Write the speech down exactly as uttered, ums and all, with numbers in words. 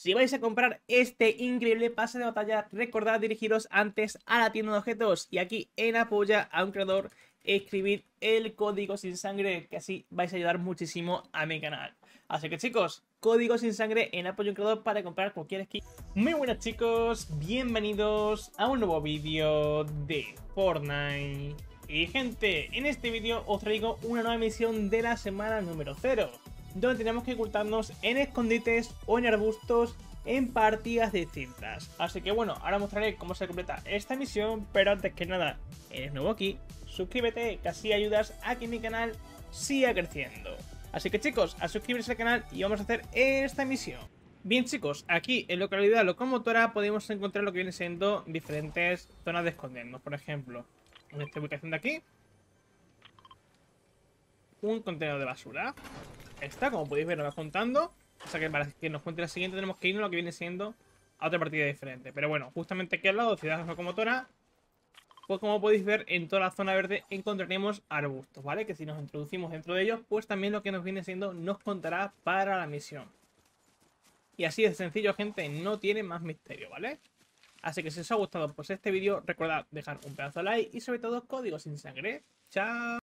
Si vais a comprar este increíble pase de batalla, recordad dirigiros antes a la tienda de objetos y aquí en Apoya a un creador escribid el código sin sangre, que así vais a ayudar muchísimo a mi canal. Así que chicos, código sin sangre en Apoya a un creador para comprar cualquier skin. Muy buenas chicos, bienvenidos a un nuevo vídeo de Fortnite. Y gente, en este vídeo os traigo una nueva misión de la semana número cero, donde tenemos que ocultarnos en escondites o en arbustos en partidas distintas. Así que bueno, ahora mostraré cómo se completa esta misión, pero antes que nada, eres nuevo aquí, suscríbete, que así ayudas a que mi canal siga creciendo. Así que chicos, a suscribirse al canal y vamos a hacer esta misión. Bien chicos, aquí en localidad locomotora podemos encontrar lo que viene siendo diferentes zonas de escondernos. Por ejemplo, en esta ubicación de aquí, un contenedor de basura. Está, como podéis ver, nos va contando. O sea que para que nos cuente la siguiente tenemos que irnos a lo que viene siendo a otra partida diferente. Pero bueno, justamente aquí al lado, ciudad locomotora, pues como podéis ver, en toda la zona verde encontraremos arbustos, ¿vale? Que si nos introducimos dentro de ellos, pues también lo que nos viene siendo nos contará para la misión. Y así de sencillo, gente, no tiene más misterio, ¿vale? Así que si os ha gustado pues este vídeo, recordad dejar un pedazo de like y sobre todo código sin sangre. ¡Chao!